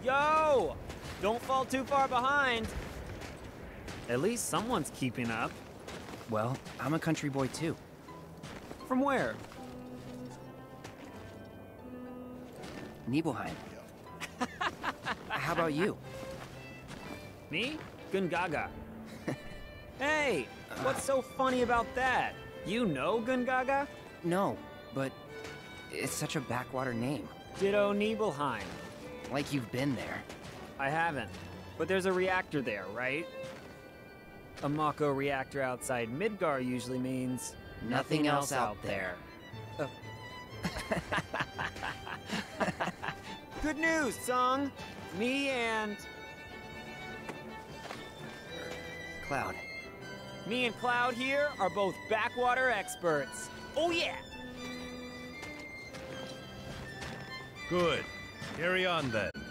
Yo! Don't fall too far behind. At least someone's keeping up. Well, I'm a country boy too. From where? Nibelheim. How about you? Me? Gungaga. Hey, what's so funny about that? You know Gungaga? No, but it's such a backwater name. Ditto Nibelheim. Like you've been there. I haven't, but there's a reactor there, right? A Mako reactor outside Midgar usually means Nothing else out there. Good news, Sung! Me and Cloud. Me and Cloud here are both backwater experts. Oh yeah! Good. Carry on then.